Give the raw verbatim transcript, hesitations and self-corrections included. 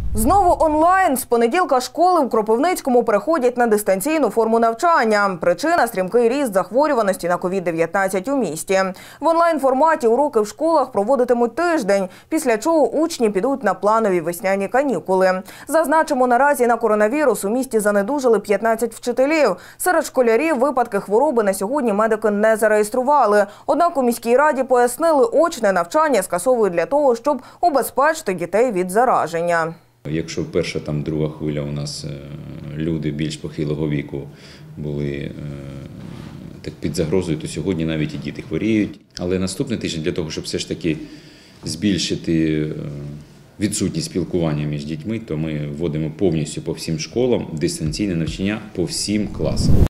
Знову онлайн. З понеділка школи в Кропивницькому переходять на дистанційну форму навчання. Причина – стрімкий ріст захворюваності на ковід дев'ятнадцять у місті. В онлайн-форматі уроки в школах проводитимуть тиждень, після чого учні підуть на планові весняні канікули. Зазначимо, наразі на коронавірус у місті занедужили п'ятнадцять вчителів. Серед школярів випадки хвороби на сьогодні медики не зареєстрували. Однак у міській раді пояснили, очне навчання скасовують для того, щоб убезпечити дітей від зараження. Якщо перша, там, друга хвиля у нас люди більш похилого віку були так під загрозою, то сьогодні навіть і діти хворіють. Але наступний тиждень для того, щоб все ж таки збільшити відсутність спілкування між дітьми, то ми вводимо повністю по всім школам дистанційне навчання по всім класам.